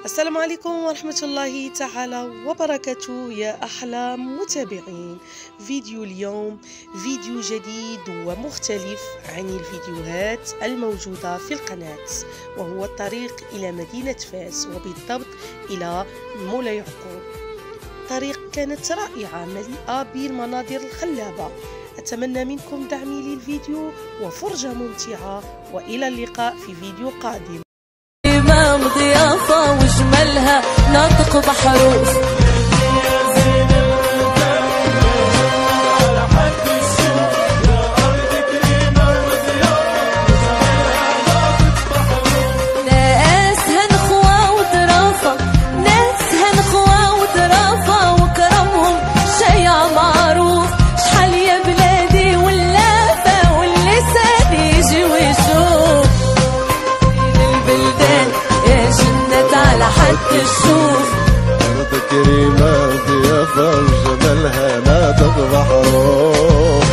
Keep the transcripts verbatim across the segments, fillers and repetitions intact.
السلام عليكم ورحمة الله تعالى وبركاته يا أحلى متابعين. فيديو اليوم فيديو جديد ومختلف عن الفيديوهات الموجودة في القناة، وهو الطريق إلى مدينة فاس وبالضبط إلى مولاي يعقوب. طريق كانت رائعة مليئة بالمناظر الخلابة. أتمنى منكم دعمي للفيديو وفرجة ممتعة، وإلى اللقاء في فيديو قادم. إمام ضيافة وجمالها ناطق بحروف، ناسها نخوة وظرافة، ناسها نخوة وظرافة وكرمهم شيع معروف. شحال يا بلادي واللافة واللسان يجي ويشوف البلدان يا جنة على حد الشوف. أرض كريمة ضيافة وجمالها ناطق بحروف،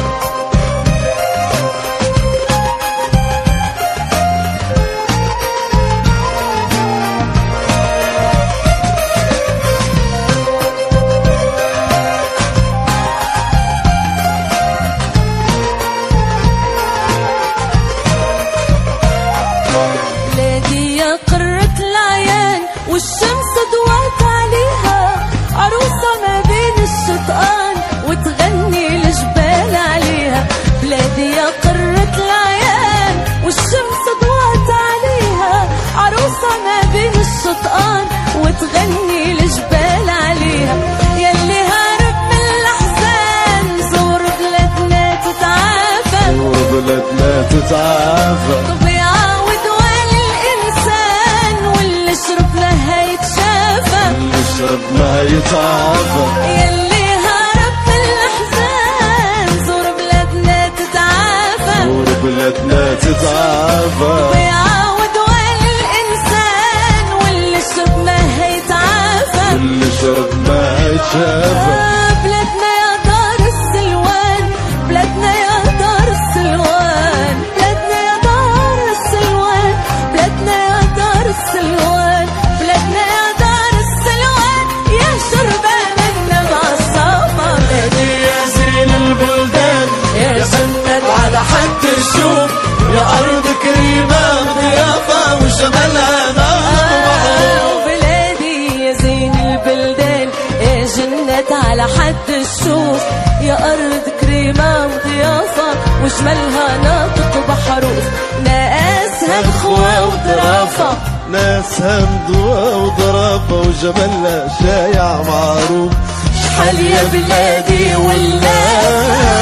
بلادي يا قرة العيان والشمس ضوات عليها، عروسة ما بين الشطآن وتغني الجبال عليها. بلادي يا قرة العيان والشمس ضوات عليها، عروسة ما بين الشطآن وتغني الجبال عليها. يلي هارب من الأحزان زور بلادنا تتعافى، زور بلادنا تتعافى. طبيعة ودوال الإنسان واللي شرب لها يتشافى، اللي شرب ما يتعافى. يلي هرب من الأحزان زور بلادنا تتعافى، زور بلادنا تتعافى. طبيعة ودوال الإنسان واللي شرب لها يتعافى، اللي شرب ما يتشافى. بلادنا يا دار السلوان، بلادنا يا دار السلوان، بلادنا يا دار السلوان، بلادنا يا دار السلوان، بلادنا يا دار السلوان يا شربة منا معصامة. بلادي يا زين البلدان يا جنة على حد الشوف، يا أرض كريمة ضيافة وجمالها ناطق بحروف. بلادي يا زين البلدان يا جنة على حد الشوف، يا أرض كريمة وضيافة وجمالها ناطق بحروف. ناسها نخوة وظرافة، ناسها مضوى وضرافة وجمالها شايع معروف. شحال يا بلادي واللافة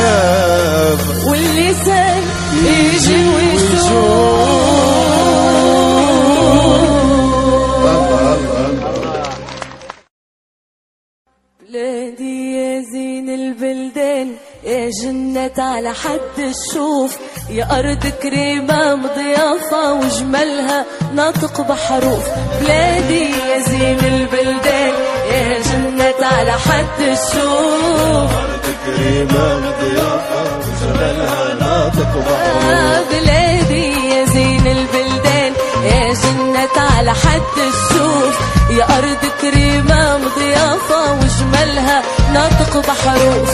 واللسان يجي ويشوف. بلادي يا زين البلدان يا جنة على حد الشوف، يا أرض كريمة مضيافة وجمالها ناطق بحروف. بلادي يا زين البلدان يا جنة على حد الشوف، أرض كريمة ضيافة وجمالها ناطق بحروف. بلادي يا زين البلدان يا جنة على حد الشوف، يا أرض كريمة مضيافة وجمالها ناطق بحروف.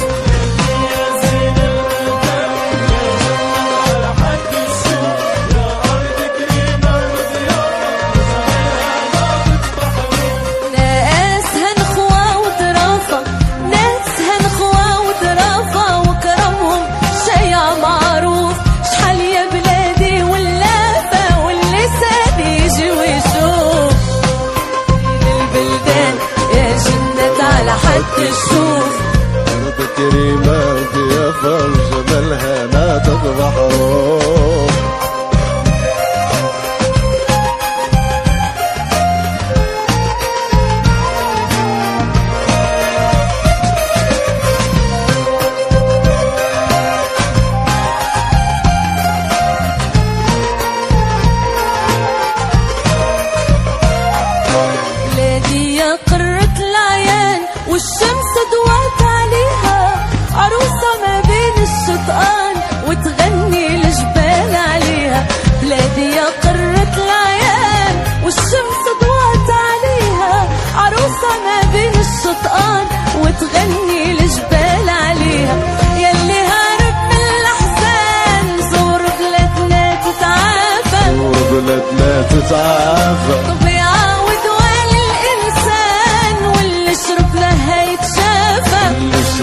ناسها نخوة وظرافة، ناسها نخوة وظرافة وكرمهم شيع معروف. شحال يا بلادي واللافة واللسان يجي ويشوف البلدان يا جنة على حد الشوف. أرض كريمة ضيافة وجمالها ناطق بحروف. بلادي يا قرة العيان والشمس ضوات عليها، عروسة ما بين الشطآن وتغني الجبال عليها. بلادي يا قرة العيان والشمس ضوات عليها،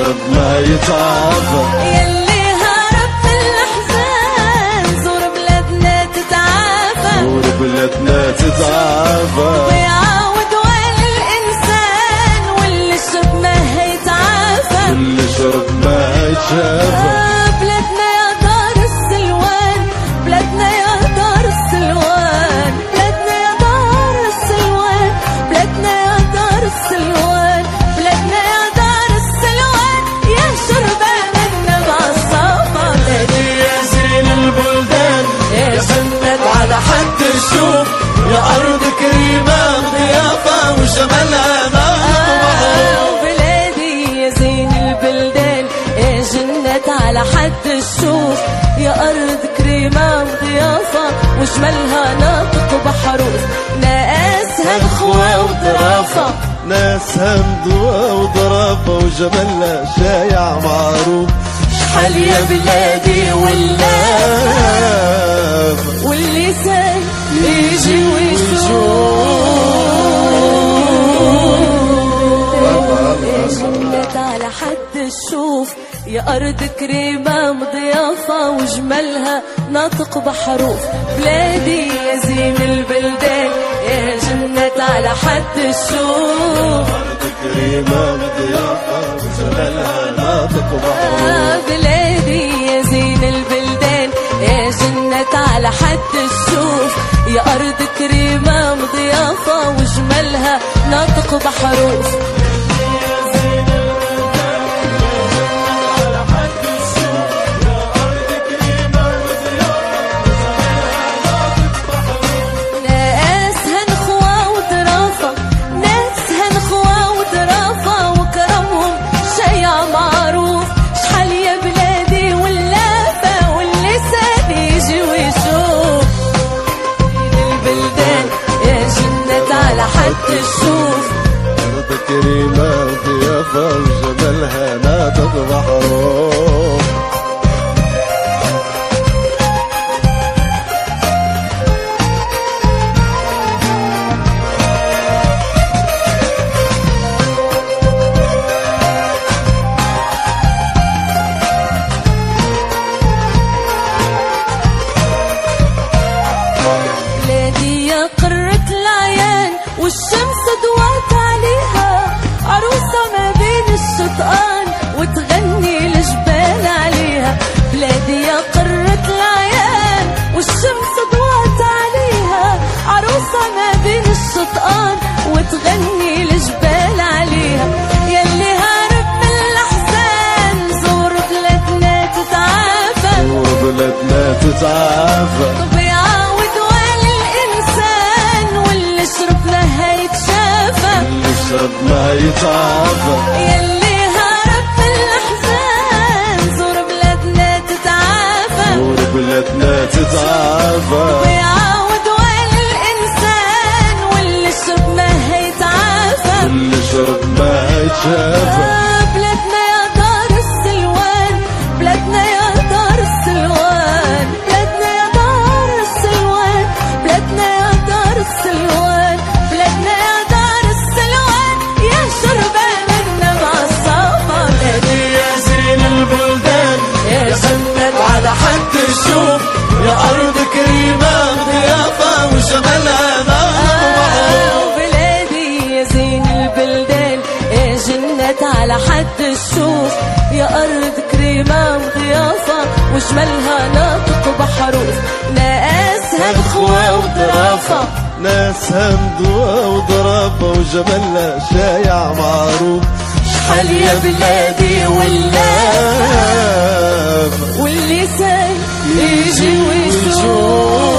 يشرب ما يتعافى. يلي هرب من الأحزان زور بلادنا تتعافى، زور بلادنا تتعافى. ويعاود وين الإنسان واللي شرب ما هيتعافى، واللي شرب ما يتشافى. بلادنا يا دار السلوان، بلادنا يا دار السلوان، بلادنا يا دار السلوان، بلادنا يا دار السلوان، بلادنا يا دار السلوان، يا شربة منا بعالصافى. بلادي يا زين البلدان يا سند على حد الشوف، يا أرض كريمة ضيافة وجمالها نار. بلادي يا زين البلدان يا جنة على حد الشوف، يا أرض كريمة وضيافة وجمالها ناطق بحروف، ناسها نخوة وظرافة، ناسها مضوى وضرافة وجمالها شايع معروف. شحال يا بلادي واللاف واللسان يجي ويشوف، جنة على حد الشوف، يا أرض كريمة مضيافة وجمالها ناطق بحروف. بلادي يا زين البلدان يا جنة على حد الشوف، أرض كريمة مضيافة وجمالها ناطق بحروف. بلادي يا زين البلدان يا جنة على حد الشوف، يا أرض كريمة مضيافة وجمالها ناطق بحروف. الشوف أرض كريمة ضيافة وجمالها ناطق بحروف. بلادي يا قرة العيان والشمس ضوات عليها، عروسة ما بين الشطآن وتغني الجبال عليها. بلادي يا قرة العيان والشمس ضوات عليها، عروسة ما بين الشطآن وتغني الجبال عليها. يلي هارب من الأحزان زور بلادنا تتعافى، زور بلادنا تتعافى. يشرب ما يتعافى. يلي هرب من الأحزان زور بلادنا تتعافى، زور بلادنا تتعافى. ويعاود وين الإنسان واللي شرب ما هيتعافى، واللي شرب ما يتشافى. بلادنا يا دار السلوان، بلادنا يا دار السلوان، بلادنا يا دار السلوان، بلادنا يا دار السلوان، بلادنا يا دار السلوان، يا شربة منا بعالصافى. بلادي يا زين البلدان يا سند على حد الشوف، يا أرض كريمة ضيافة وجمالها ناطق بحروف. بلادي يا زين البلدان يا جنة على حد الشوف، يا أرض كريمة وضيافة وجمالها ناطق بحروف، ناسها نخوة وظرافة، ناسها مضوى وضرافة وجمالها شايع معروف. شحال يا بلادي واللاف واللسان يجي ويشوف.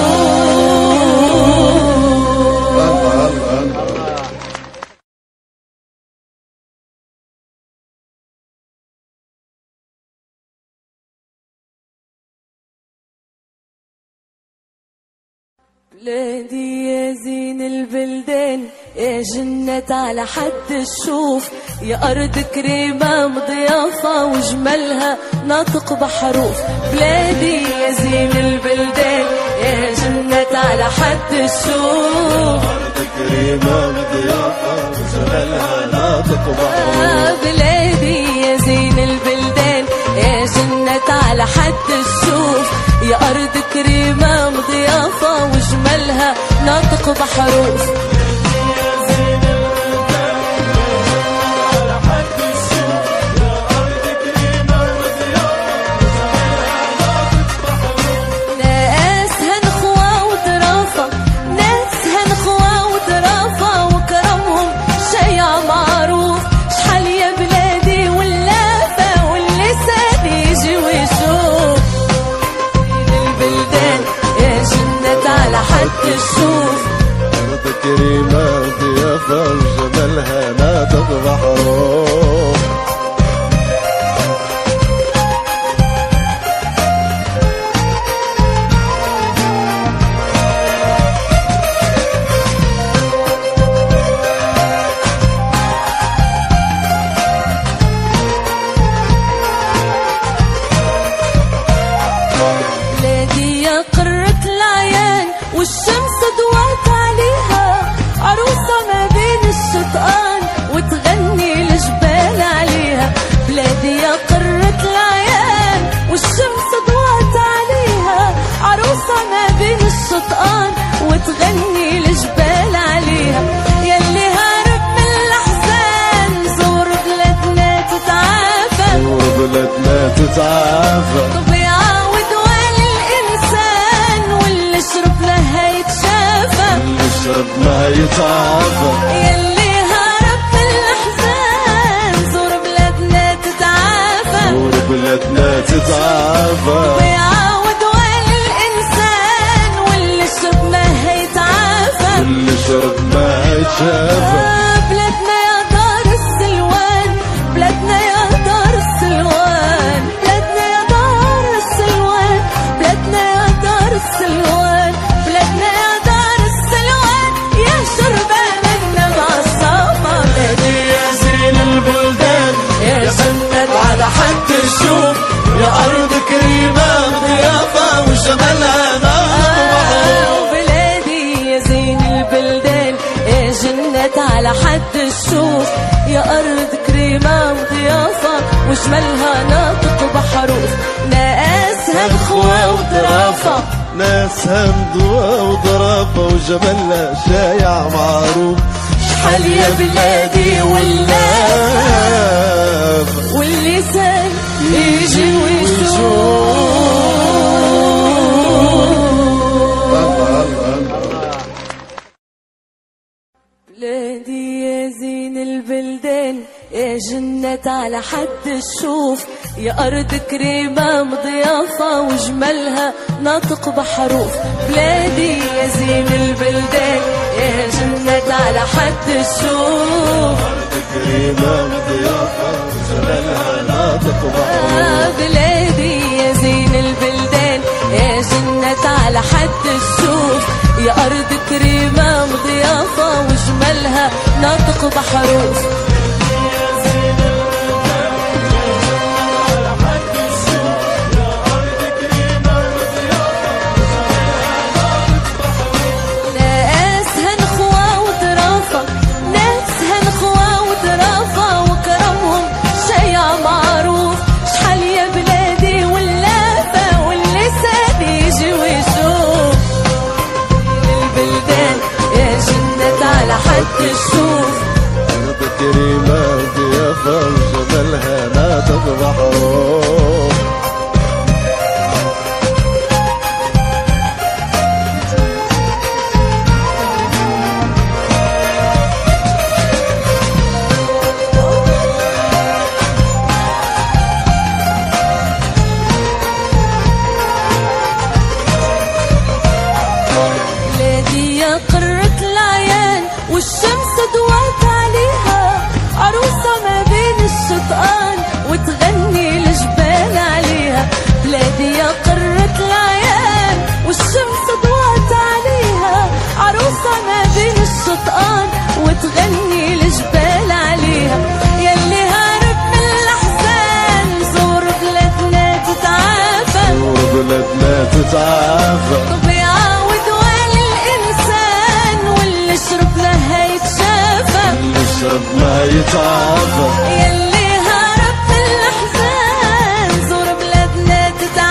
بلادي يا زين البلدان يا جنة على حد الشوف، يا أرض كريمة مضيافة وجمالها ناطق بحروف. بلادي يا زين البلدان يا جنة على حد الشوف، أرض كريمة مضيافة وجمالها ناطق بحروف. بلادي يا على حد الشوف، يا أرض كريمة مضيافة وجمالها ناطق بحروف. الشوف أرض كريمة ضيافة وجمالها ناطق بحروف. بلادي يا قرة العيان والشمس ضوات عليها، عروسة ما بين الشطآن وتغني الجبال عليها. بلادي يا قرة العيان والشمس ضوات عليها، عروسة ما بين الشطآن وتغني الجبال عليها. يلي هارب من الأحزان زور بلادنا تتعافى، زور بلادنا تتعافى. اشرب لها يتشافى، اشرب ما يتعافى. يلي هرب من الأحزان زور بلادنا تتعافى، زور بلادنا تتعافى. ويعاود والي الإنسان واللي شرب ما هيتعافى، واللي شرب ما هيتشافى. بلادنا يا دار السلوان، بلادنا يا دار السلوان، بلادنا يا دار السلوان، بلادنا يا دار السلوان. على حد الشوف يا أرض كريمة ضيافة وجمالها ناطق بحروف. بلادي يا زين البلدان يا جنة على حد الشوف، يا أرض كريمة ضيافة وجمالها ناطق بحروف. ناسها نخوة وظرافة، ناسها نضوى وظرافة وجمالها شايع معروف. شحال يا بلادي ولاف واللسان يجي ويشوف. بلادي يا زين البلدان يا جنة على حد الشوف، يا أرض كريمة مضيافة وجمالها ناطق بحروف. بلادي يا زين البلدان يا جنة على حد الشوف، أرض كريمة مضيافة وجمالها ناطق بحروف. بلادي يا زين البلدان يا جنة على حد الشوف، يا أرض كريمة مضيافة وجمالها ناطق بحروف. الشوف أرض كريمة ضيافة وجمالها ناطق بحروف. بلادي يا قرة العيان والشمس ضوات عليها، عروسة ما بين الشطآن وتغني الجبال عليها. بلادي يا قرة العيان والشمس ضوات عليها، عروسة ما بين الشطآن وتغني الجبال عليها. يلي هارب من الأحزان زور بلادنا تتعافى، زور بلادنا تتعافى. اشرب لها يتشافى، اشرب ما يتعافى. يلي هرب من الأحزان زور بلادنا تتعافى،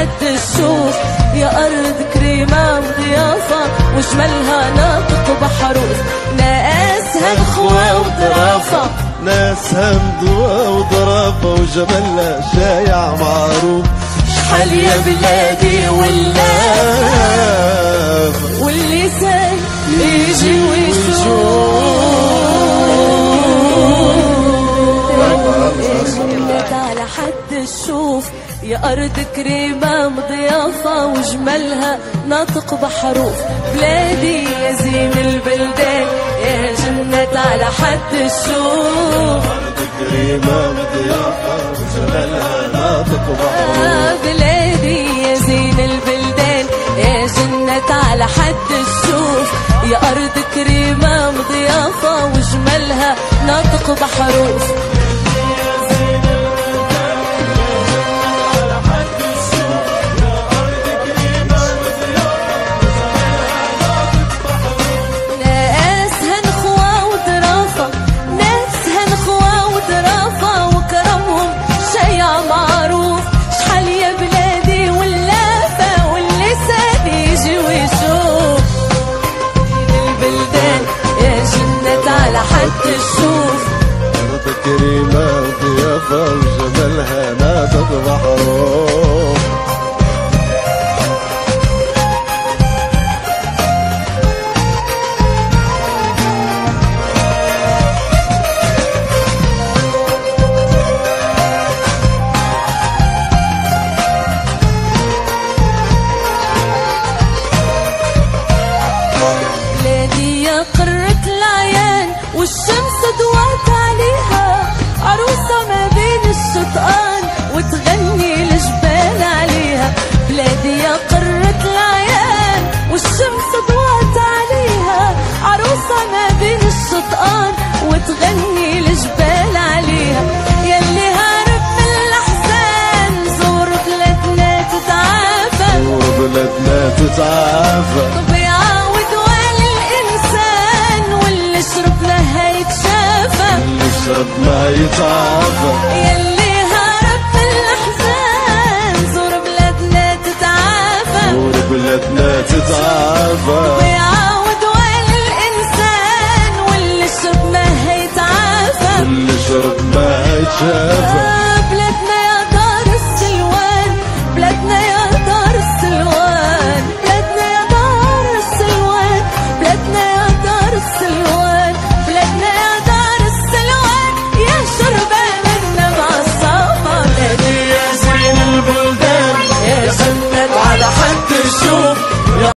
حد تشوف. يا أرض كريمة وضيافة وجمالها ناطق بحروف. ناسها نخوة وظرافة ناسها ندوة وضرافة وجمالها شايع معروف. شحال يا بلادي واللافة واللسان يجي ويشوف على حد تشوف. يا أرض كريمة مضيافة وجمالها ناطق بحروف. بلادي يا زين البلدان يا جنة على حد تشوف. أرض كريمة مضيافة وجمالها ناطق بحروف. بلادي يا زين البلدان يا جنة على حد تشوف. يا أرض كريمة مضيافة وجمالها ناطق بحروف. أرض كريمة وضيافة وجمالها ناطق بحروف. بلادي يا قرة العيان والشمس ضوات عليها. عروسة ما بين الشطآن وتغني الجبال عليها. بلادي يا قرة العيان والشمس ضوات عليها. عروسة ما بين الشطآن وتغني الجبال عليها. يلي هارب من الأحزان زور بلادنا تتعافى. زور بلادنا تتعافى. يشرب ما يتعافى. يلي هارب من الأحزان زور بلادنا تتعافى. زور بلادنا تتعافى. ويعاود وين الإنسان واللي شرب ما هيتعافى. واللي شرب ما يتشافى.